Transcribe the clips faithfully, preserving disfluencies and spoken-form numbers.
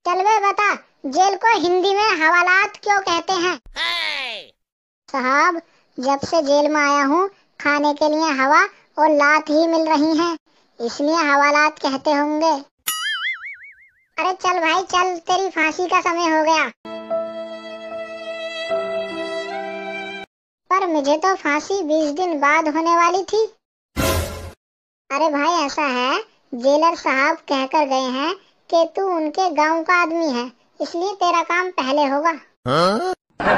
चल वे बता, जेल को हिंदी में हवालात क्यों कहते हैं? hey! साहब, जब से जेल में आया हूँ खाने के लिए हवा और लात ही मिल रही हैं, इसलिए हवालात कहते होंगे। अरे चल भाई चल, तेरी फांसी का समय हो गया। पर मुझे तो फांसी बीस दिन बाद होने वाली थी। अरे भाई ऐसा है, जेलर साहब कहकर गए हैं कि तू उनके गांव का आदमी है, इसलिए तेरा काम पहले होगा। हाँ?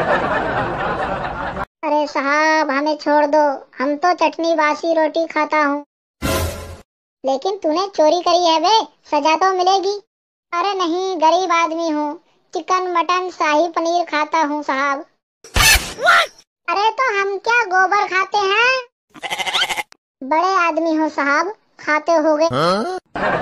अरे साहब हमें छोड़ दो, हम तो चटनी बासी रोटी खाता हूँ। लेकिन तूने चोरी करी है बे, सजा तो मिलेगी। अरे नहीं, गरीब आदमी हूँ, चिकन मटन शाही पनीर खाता हूँ साहब। अरे तो हम क्या गोबर खाते हैं? बड़े आदमी हो साहब, खाते होगे। हाँ?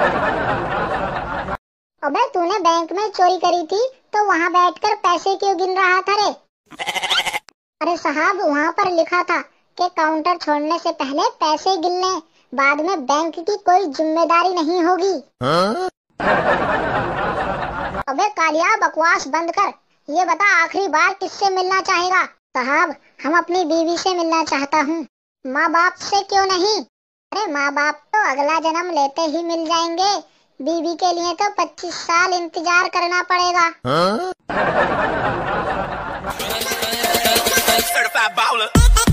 अबे तूने बैंक में चोरी करी थी तो वहाँ बैठकर पैसे क्यों गिन रहा था रे? अरे साहब वहाँ पर लिखा था कि काउंटर छोड़ने से पहले पैसे गिन लें, बाद में बैंक की कोई जिम्मेदारी नहीं होगी। हाँ? अबे कालिया बकवास बंद कर, ये बता आखिरी बार किससे मिलना चाहेगा? साहब हम अपनी बीवी से मिलना चाहता हूँ, माँ बाप से क्यों नहीं? अरे माँ बाप तो अगला जन्म लेते ही मिल जाएंगे, बीवी के लिए तो पच्चीस साल इंतजार करना पड़ेगा। हाँ?